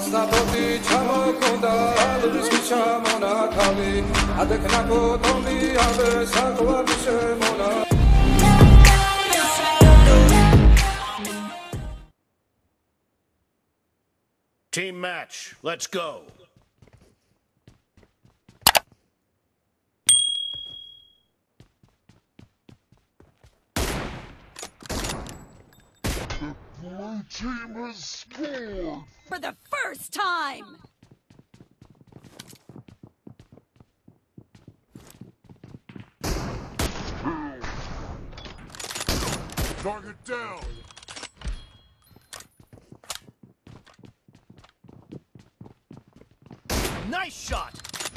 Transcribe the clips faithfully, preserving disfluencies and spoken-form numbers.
Team match, let's go. The blue team has scored! For the first time! Target down! Nice shot!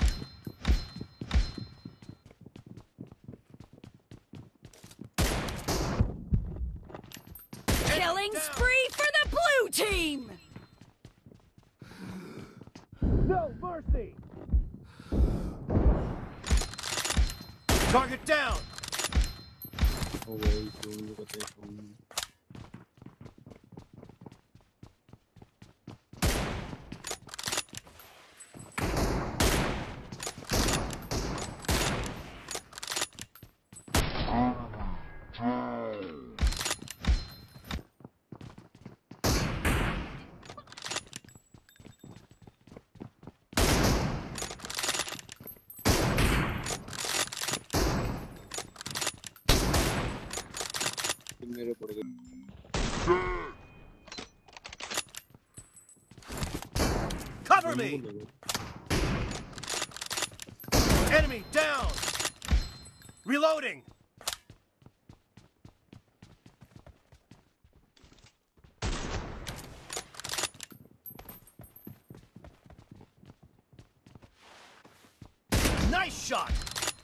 Killing spree for the blue team! No mercy! Target down! Cover me! Enemy down! Reloading! Nice shot!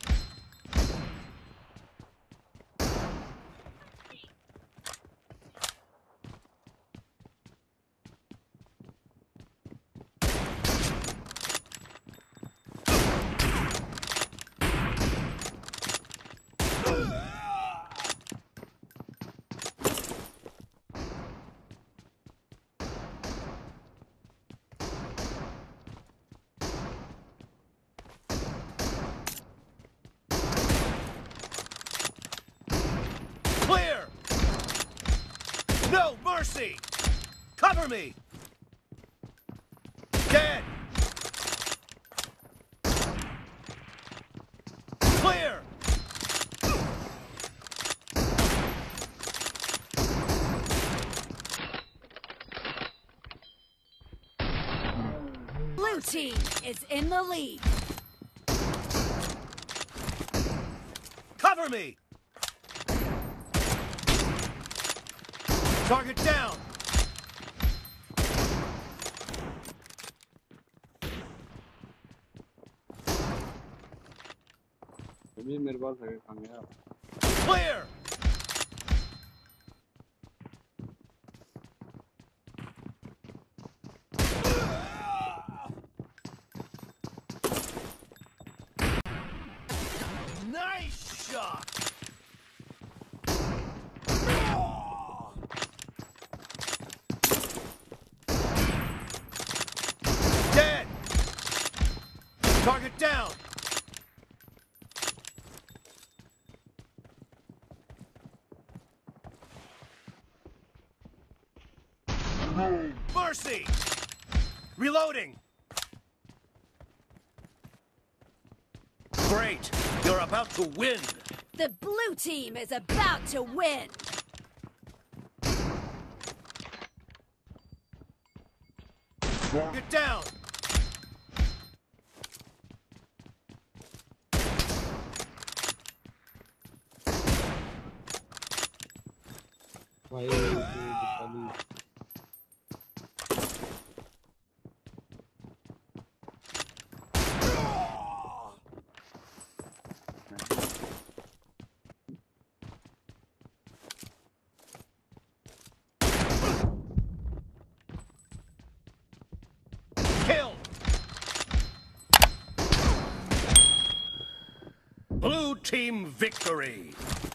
Clear! No mercy! Cover me! Dead! Clear! Blue team is in the lead. Cover me! Target down! Clear! Nice shot! Dead! Target down! No! Mercy! Reloading! Great! You're about to win! The blue team is about to win. Get down! Kill! Blue team victory!